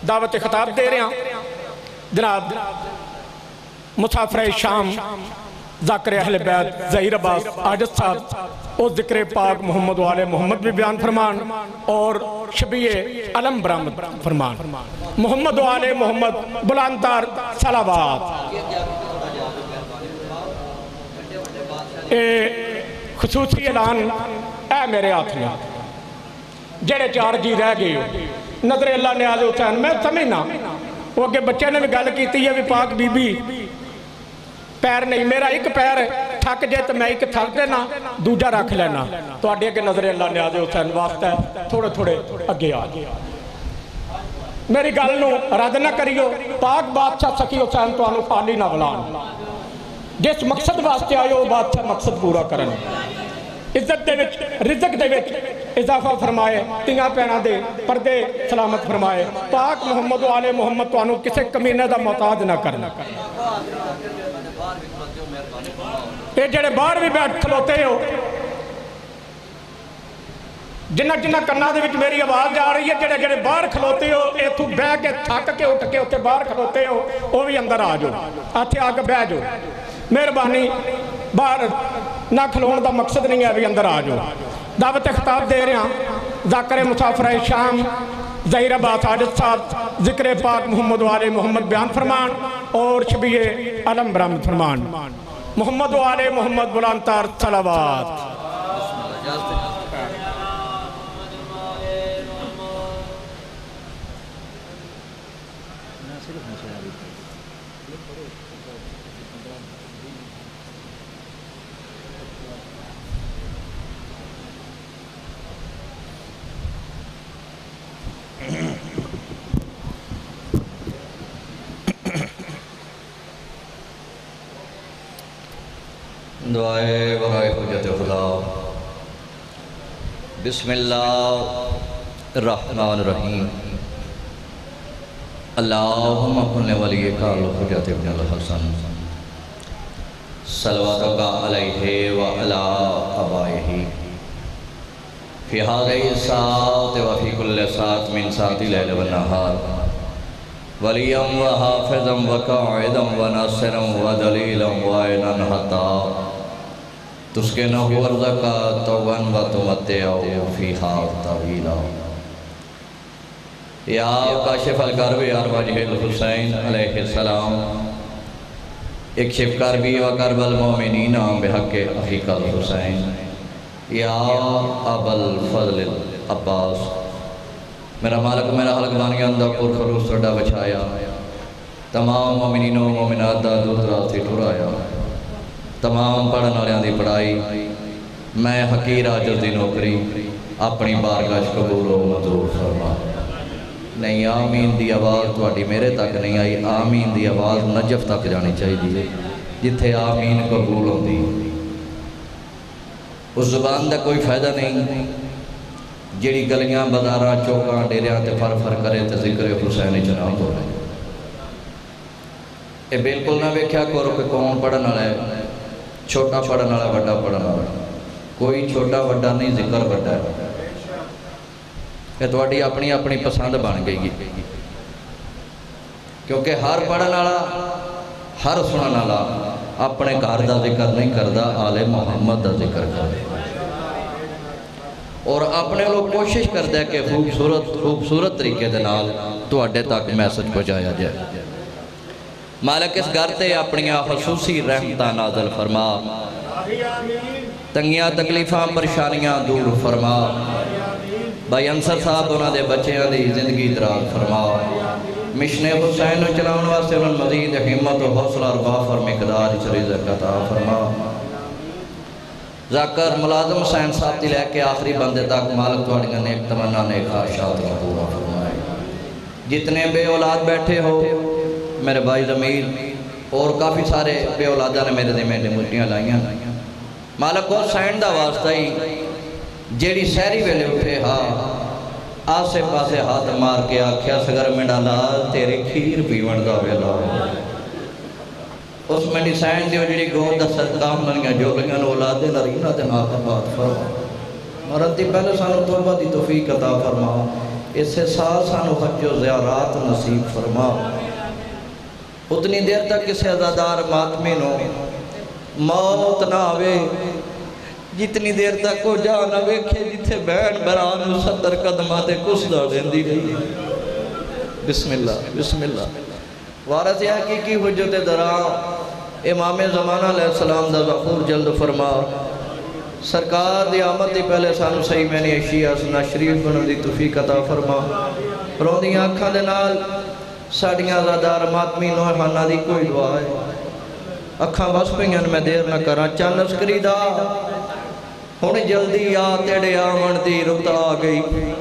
دعوت خطاب دے رہے ہیں جناب مسافر شام ذاکر اہل بیت ظہیر عباس عاجز صاحب اور ذکر پاک محمد و آل محمد بھی بیان فرمان اور شبیہ علم برآمد فرمان محمد و آل محمد بلندتر صلوات خصوصی اعلان اے میرے ہاتھ میں جڑے چار جی رہ گئے ہو نظر اللہ نیاز حسین میں سمجھنا وہ اگے بچے نے بھی گل کیتی ہے بھی پاک بی بی پیر نہیں میرا ایک پیر تھک جائے تو میں ایک تھک دینا دوجا رکھ لینا تو آڈے کے نظر اللہ نیاز حسین واسطہ ہے تھوڑے تھوڑے اگے آ میری گل نو رد نہ کریو پاک بادشاہ سکی حسین تو آنو خالی نہ بلان جس مقصد واسطے آئے ہو بادشاہ مقصد پورا کرن عزت دے وچ رزق دے وچ اضافہ فرمائے تیاں پینا دے پردے سلامت فرمائے پاک محمد و آل محمد تو آنو کسے کمینے دا محتاج نہ کرنا اے جڑے باہر بھی بیٹھ کھلوتے ہو جنہ جنہ کرنا دے وچ میری آواز جا رہی ہے جڑے جڑے باہر کھلوتے ہو اے تو بہ کے تھک کے اٹھ کے اٹھے باہر کھلوتے ہو وہ بھی اندر آ جاؤ آتے آ کے بہ جاؤ مہربانی باہر نہ کھلون دا مقصد نہیں ہے بھی اندر آ جاؤ دعوت خطاب دے رہے ہیں ذاکر مسافر شام ظہیر عباس عاجز صاحب ذکر پاک محمد و آل محمد بیان فرمان اور شبیہ علم برآمد فرمان محمد و آل محمد بلندتر صلوات دعائے برائے حجت خدا بسم اللہ الرحمن الرحیم اللہم کن ولیک الحجت ابن الحسن صلواتک علیہ وعلا آبائہ فی هذه الساعة وفی کل ساعة من ساعة لیل والنہار ولیا وحافظا وقاعدا وناصرا ودلیلا وعینا حتی تسکنہ ارضکا طوعا وتمتعہ فیہا طویلا یا کاشف الکرب ارواح الحسین علیہ السلام اکشف کربی وکرب المومنین بحق اخیک الحسین یا ابا الفضل العباس میرا مالک میرا حلق بانی اندر پر خلوص سڑا بچایا تمام مومنین و مومنات دا دور دراز سے ٹھرایا تمام پڑھن والیاں دی پڑھائی میں حقیر عاجز دی نوکری اپنی بارگاہ قبول و منظور فرما نہیں آمین دی آواز تواڈی میرے تک نہیں آئی آمین دی آواز نجف تک جانی چاہیے جتھے آمین قبول ہوندی اس زبان دا کوئی فائدہ نہیں جیڑی گلیاں بازاراں چوکاں ڈیریاں تے فر فر کرے تے ذکر حسین جناب ہو رہے اے بالکل نہ ویکھیا کرو کہ کون پڑھن والا ہے چھوٹا پڑھن والا بڑا پڑھن والا کوئی چھوٹا بڑا نہیں ذکر بڑا ہے کہ تواڈی اپنی اپنی پسند بن گئی کیونکہ ہر پڑھن والا ہر سنن والا اپنے گھر دا ذکر نہیں کردا آل محمد دا ذکر کردا اور اپنے لوگ کوشش کردا ہے کہ خوبصورت طریقے دے نال تواڈے تک میسج پہنچایا جائے مالک اس گھر تے اپنی خصوصی رحمتاں نازل فرما تنگیاں تکلیفاں پریشانیاں دور فرما بھائی انصر صاحب انہاں دے بچیاں دی زندگی دراز فرما مشن حسین نو چلاون واسطے انہاں مزید ہمت و حوصلہ اور وافر مقدار رزق عطا فرما ذاکر ملازم حسین صاحب دی لے کے آخری بندے تک مالک تواڈیاں نیک تمنا نیک خواہشات کو پورا فرمائے جتنے بے اولاد بیٹھے ہو میرے بھائی ضمیر اور کافی سارے بے اولادہ نے میرے دمیں مٹیاں لائیاں مالک حسین دا واسطہ ہی جیڑی سہری ویلے اٹھے آسے پاسے ہاتھ مار کے آکھیا سگر میں ڈالا تیرے کھیر پیون دا ویلا اس میں ڈیسائن دیو جیڑی گود دا صدقہ منگیا جو لگیاں اولاد نرینہ دے ناکہ بات فرما مرد دی پہلے سانو توبہ دی توفیق عطا فرما اسے سال سانو حج و زیارات نصیب فرما اتنی دیر تک کسی عزادار ماتمی نو موت نہ آوے جتنی دیر تک وہ جا نہ ویکھے جتھے بہن برانو 70 قدماتے کسدہ دیندی رہی بسم اللہ بسم اللہ وارث حقیقی حجت درا امام زمانہ علیہ السلام دا ظہور جلد فرما سرکار دی آمد دی پہلے سانو صحیح میں نے اشیاء سنا شریف بنو دی توفیق عطا فرما روندیاں آنکھاں دے نال ساڑیاں زادار ماتمی نوحانہ دی کوئی دعا ہے اکھاں بس پہنگن میں دیر نہ کرا چند اسکری دا ہن جلدی آ تیڑے آمن دی رتا آ گئی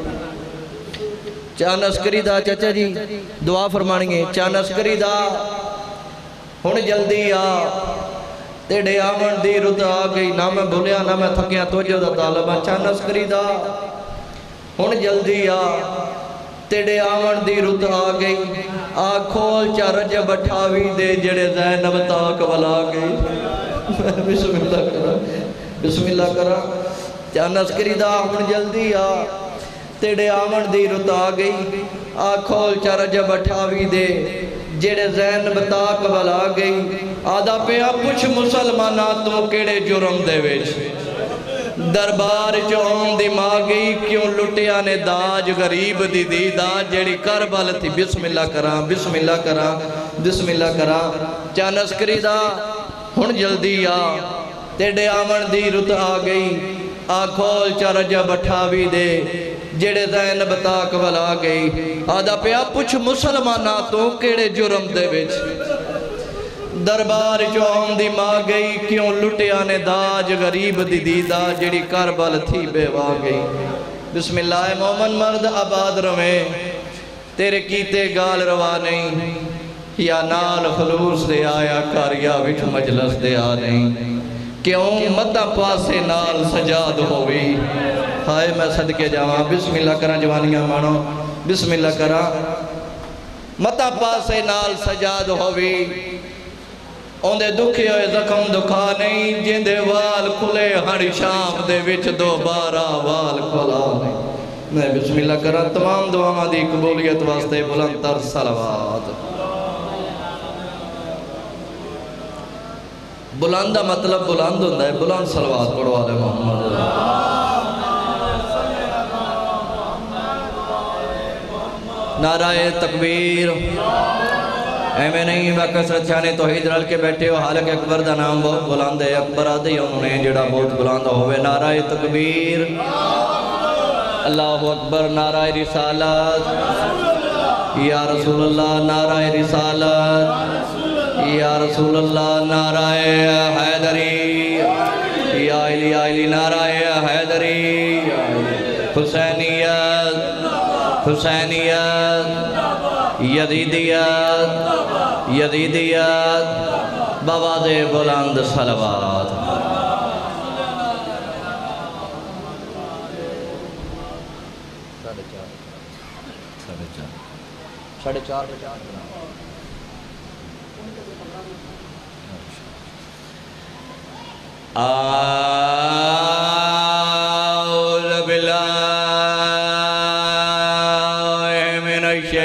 چند اسکری دا چچا جی دعا فرمانی گے چند اسکری دا ہن جلدی آ تیڑے آمن دی رتا آ گئی نہ میں بھولیا نہ میں تھکیاں توجہ دا طالبہ چند اسکری دا ہن جلدی آ تیڑے آمن دی رت آ گئی آکھول چا رجب اٹھاوی دے جڑے زینب تاک والا گئی بسم اللہ کرا چا نسکری دا ہن جلدی آ تیڑے آمن دی رت آ گئی آکھول چا رجب اٹھاوی دے جڑے زینب تاک والا گئی آدھا پیا پوچھ مسلمانہ تو کیڑے جرم دے ویچ دربار چون دی ماں گئی کیوں لٹیا نے داج غریب دی دی داج جیڑی کربل تھی بسم اللہ کرا بسم اللہ کرا بسم اللہ کرا چانس کری دا ہن جلدی آ تیڑے آمن دی رت آ گئی آکھول چا رجب اٹھاوی دے جیڑے زینب تاک والا گئی آدھا پیا پوچھ مسلمانہ تو کیڑے جرم دے وچ دربار چون دی ماں گئی کیوں لٹیا نے داج غریب دی دیدہ جڑی کربل تھی بے وا گئی بسم اللہ مومن مرد آباد رویں تیرے کیتے گال روا نہیں یا نال خلوص دے آیا کاریا وچ مجلس دے آ نہیں کیوں مدہ پاسے نال سجاد ہوئی ہائے میں صدقے جاواں بسم اللہ کرا جوانیاں مانو بسم اللہ کرا مدہ پاسے نال سجاد ہوئی اوندے دکھے ہوئے زخم دکھا نہیں جندے وال کھلے ہڑی شام دے وچ دوبارہ وال کھلا نہیں میں بسم اللہ کرا تمام دعا دی قبولیت واسطے بلند تر صلوات بلندہ مطلب بلند ہوندہ ہے بلند صلوات پڑھو آلے محمد نعرہ تکبیر اے میں نہیں کثرت چھانے توحید رل کے بیٹھے ہو حالک اکبر دا نام بہت بلند ہے اکبر آدھے انہوں نے جڑا بہت بلند ہوئے نعرہ تکبیر اللہ اکبر نعرہ رسالت یا رسول اللہ نعرہ رسالت یا رسول اللہ نعرہ حیدری یا علی نعرہ حیدری حسینیت حسینیت یزیدیت یزیدیت بواز بلند صلوات ساڑھے چار اعوذ باللہ من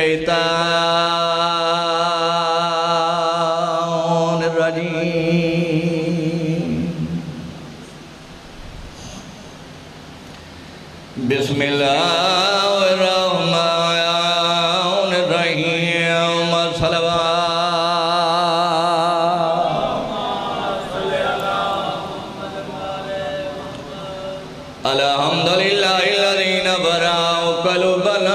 الشیطان الرجیم بسم اللہ الرحمن الرحیم صلوات الحمدللہ الذین براؤ قلوبنا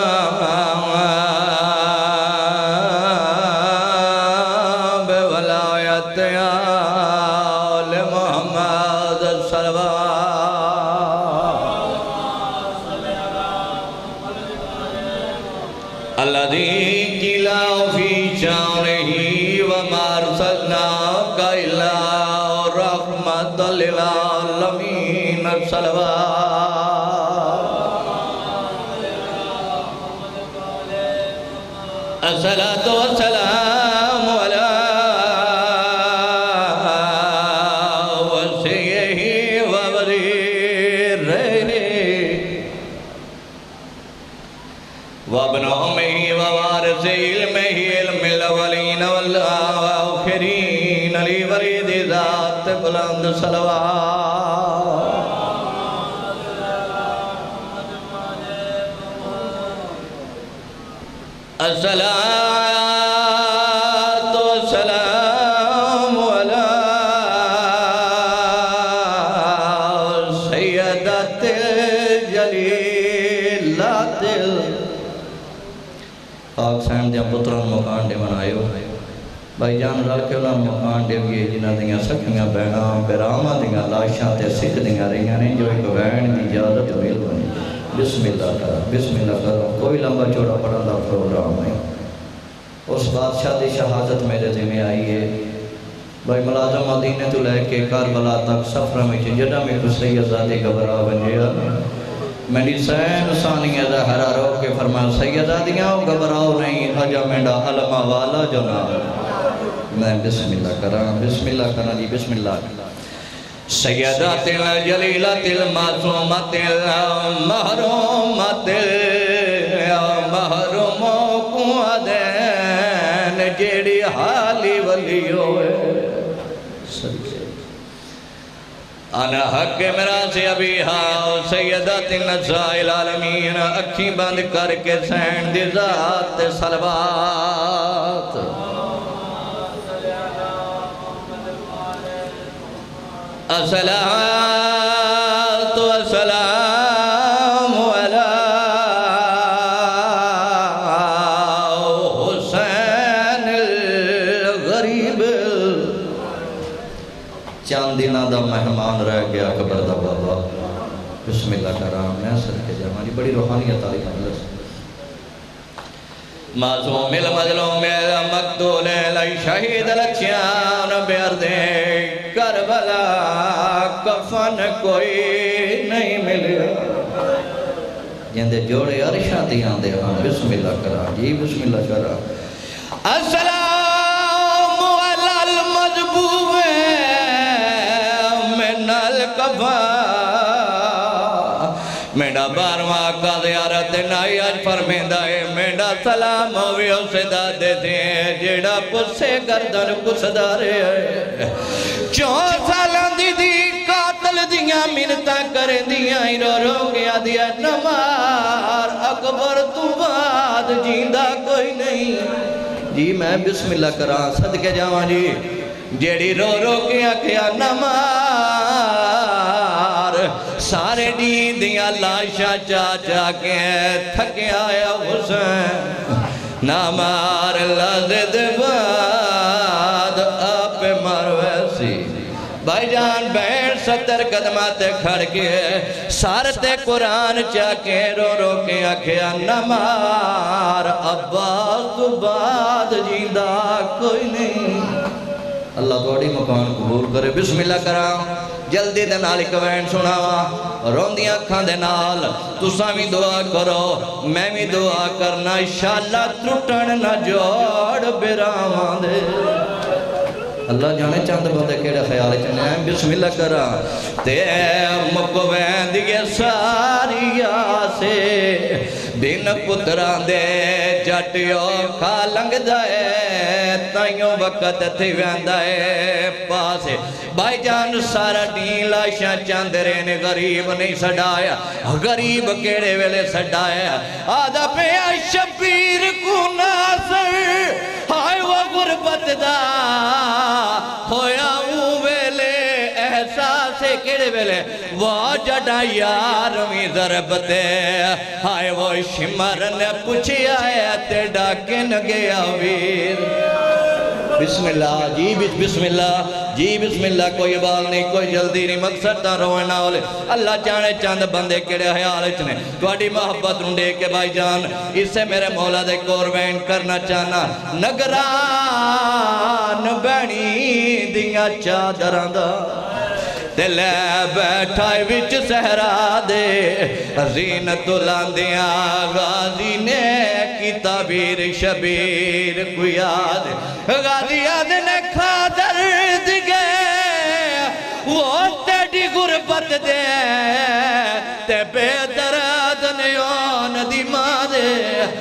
بولایت آل محمد صلوات الذی قلا فی شانہ وما ارسلناک الا رحمۃ للعالمین صلوات الصلاة والسلام علی وصیہ ووزیرہ علم ہی علم الاولین والآخرین علی ورید ذات بلند صلوات الصلاة والسلام على سیدت الجلیلات پاک سین دیا پتران مکان دے منائیو بھائی جان رل کے اللہ مکان دے گئے جنہ دیا سکھیاں بہنا براما دیا لاشاں تے سکھ دیا رہیاں نے جو ایک بہن دی اجازت مل بنی بسم اللہ کرا بسم اللہ کرا کوئی لمبا چوڑا پڑھا دا پروگرام ہے اس بادشاہ دی شہادت میرے ذمہ آئی ہے بھائی ملازم مدینے تو لے کے کربلا تک سفر میں جڑا میں کو سید زادی گھبرا بنیا میری سین ثانیہ زہرا رو کے فرمایا سید زادیاں گھبراؤ نہیں حجا میڈا علمہ والا جناب میں بسم اللہ کرا جی بسم اللہ سیدات الجلیلات المعصومات المحرومات محروموں کو دین جیڑی حالی ولی ہوئے انا حق میرا سے ابھی ہاں سیدات النساء العالمین اکھی بند کر کے سین دی ذات صلوات الصلاة والسلام على حسین الغریب چاند دینہ دا مہمان رہ گیا قبر دا بابا بسم اللہ کرام میں صدقے جمالی بڑی روحانیت آلی مجلس معصوم المظلوم المقتول لئی شہید لچیان بیردے کربلا کفن کوئی نہیں ملے جندے جوڑے عرشاں دیاں دے ہاں بسم اللہ کرا جی بسم اللہ کرا السلام علی المذبوب من الکفا میڈا بارواں کا زیارت نائی آج فرمیندہ ہے میڈا سلام ہوئی اسے دادے تھے جیڑا پسے گردن پس دارے ہے 4 سالان دی دی قاتل دیاں منتہ کریں دیاں رو رو گیا دیا نمار اکبر تو بعد جیندہ کوئی نہیں جی میں بسم اللہ کران صدقے جاواں جی جیڑی رو رو گیا کیا نمار سارے دین دیاں لاشا چاچا کے تھکے آیا حسین نامار لازد بعد آپ مرویسی بھائی جان بین 70 قدمات کھڑ کے سارتے قرآن چاکے رو رو کے آکھیا نمار عباس تو بعد جیندہ کوئی نہیں اللہ توڑی مکان قبول کرے بسم اللہ کرام جلدی دے نال ایک وین سناوا روندیاں کھاں دے نال تساں بھی دعا کرو میں بھی دعا کرنا انشاءاللہ ٹوٹن نہ جوڑ براواں دے اللہ جانے چاند بندے کیڑے خیال چنے ہیں بسم اللہ کرا تے مکوین دیگے ساری آسے بین پتران دے جٹیو کھا لنگ جائے تائیوں وقت تھی ویندائے پاسے بھائی جان سارا دین لاشاں چاندرے نے غریب نہیں سڑایا غریب کیڑے ویلے سڑایا آدھا پہ شبیر کو ناصر ہائے وہ غربت دا ہویا ہوں ویلے احساس کیڑے ویلے وہ جڑا یارویں ضربتے ہائے وہ شمر نے پوچھی آیا تے ڈاکن گیا ویر بسم اللہ جی بسم اللہ جی بسم اللہ کوئی بال نہیں کوئی جلدی نہیں مقصد نہ روئے نہ ہولے اللہ جانے چاند بندے کیڑے حیال اچھنے توڑی محبت رنڈے کے بھائی جان اس سے میرے مولا دے کوربین کرنا چاہنا نگران بینی دیاں چادران دا دلے بیٹھائی وچ سہرا دے زینت لاندیاں غازی نے کی تعبیر شبیر کو یاد غازی یاد نے کھادر دگے وہ تیڑی غربت دے تے بے درد نیون دی ماں دے وہ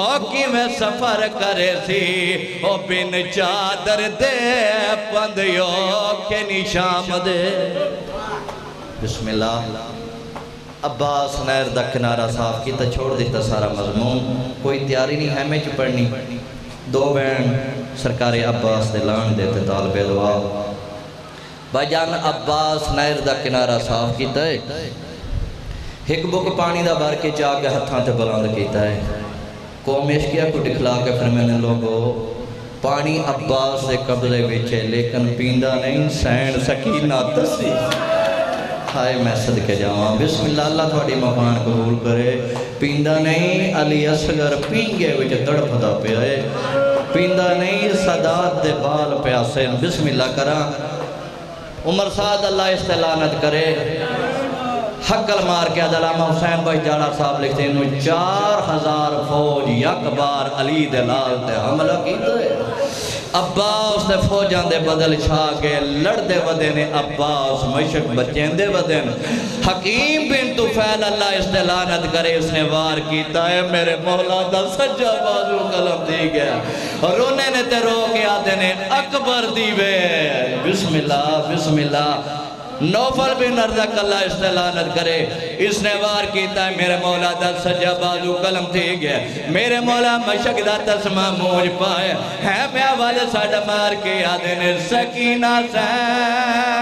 کی میں سفر کرے سی او بن چادر دے پندیو کے نشام دے بسم اللہ عباس نہر دا کنارہ صاف کی تا چھوڑ دیتا سارا مضمون کوئی تیاری نہیں ہے میں پڑھنی دو بین سرکار عباس دے لان دیتے طالب دعا بھائی جان عباس نہر دا کنارہ صاف کیتا ہے ایک بک پانی دا بار کے جا کے ہتھاں تے بلند کیتا ہے قوم عشقیہ کو دکھلا کے فرمینے لوگو پانی عباس دے قبضے وچے لیکن پیندہ نہیں سین سکینہ تسی ہائے میں صدقے جاواں بسم اللہ اللہ تھوڑی مفان قبول کرے پیندہ نہیں علی اصغر پینگے وچے تڑپدا پہ آئے پیندہ نہیں صدات دے بال پیاسے بسم اللہ کرا عمر سعد اللہ استعلانت کرے حقل مار کے علامہ حسین بھائی جاڑا صاحب لکھتے ہیں 4000 فوج یک بار علی دلال تے حملہ کیتا ہے عباس دے فوجان دے بدل چھا کے لڑ دے ودے نے عباس مشک بچین دے ودے حکیم بن طفیل اللہ اس نے لعنت کرے اس نے وار کیتا ہے میرے مولا دا سجا بازو قلم دی گیا رونے نے تے رو کے آدھے نے اکبر دیوے بسم اللہ نوفل بن ارزق اللہ اس نے لعنت کرے اس نے وار کیتا ہے میرے مولا دا سجا بازو قلم تھی گیا میرے مولا مشک دا تسمہ موج پائے ہے میں والے ساڑھا مار کے آدھنے سکینہ سین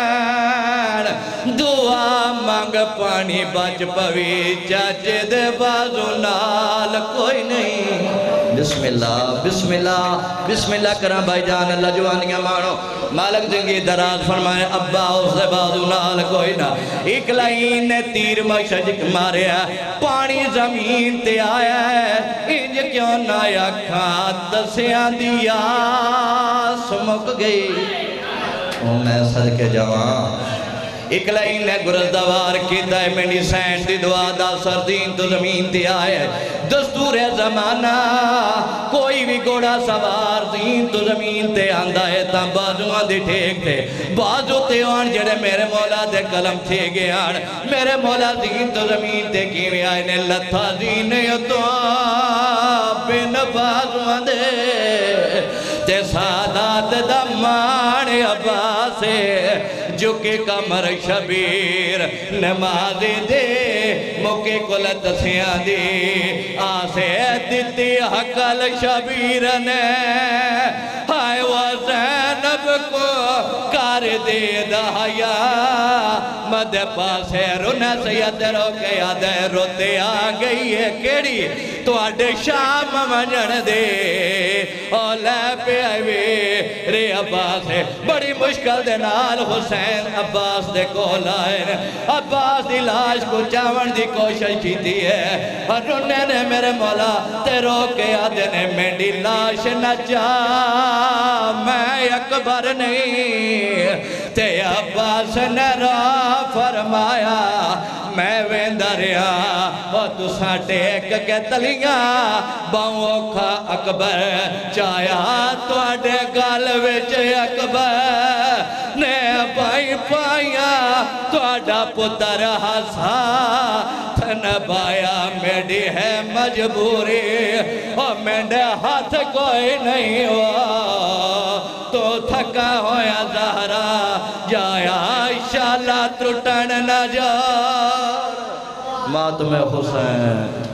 دعا مانگ پانی بچ پوی چاچے دے بازو نال کوئی نہیں بسم اللہ کرام بھائی جان اللہ جوانیاں مانو مالک زندگی دراز فرمائے ابا اس دے بازو نال کوئی نہ ایک لائن نے تیر مشجک مارے پانی زمین تے آیا ہے انج کیوں نہ اکھاں دسیاں دیا سمک گئی او میں صدقے جوان ایک لائن نے گرز دوار کیتا ہے میری سین دی دعا دا سردین تو زمین تے آئے دستور زمانہ کوئی بھی گوڑا سوار دین تو زمین تے آندہ ہے تا بازوان دی ٹھیک تے بازو تے آن جڑے میرے مولا دے قلم تھے گے آن میرے مولا دین تو زمین تے کیویں آئے نے لتھا دین دعا بن بازوان دے تے سادات دمان عباسے جو کہ کمر شبیر نمازی دے موکے کلت سیاں دی آسے دیتی حقل شبیر نے ہائے وہ زینب کو کار دے دہایا مد پاسے رونا سید رو کے یادے روتے آگئی ہے کیڑی تو آڈے شام منجن دے اولے پہ آئیوے رے عباس ہے بڑی مشکل دے نال حسین عباس دے کو لائن عباس دی لاش کو چاون دی کوشش کی دی ہے اور رونے نے میرے مولا تے رو کے آدھے نے میری لاش نہ جا میں اکبر نہیں تے عباس نے را فرمایا میں ویندریا اور تساں ٹیک کے تلیاں باؤں اوکھا اکبر چایا تو آڈے گال وچ اکبر نے پائی پایا تو آڈا پتر ہسا تھنبایا میڈی ہے مجبوری اور میڈے ہاتھ کوئی نہیں ہوا تو تھکا ہویا زہرا جایا انشاءاللہ ترٹن نہ جا ماتم حسین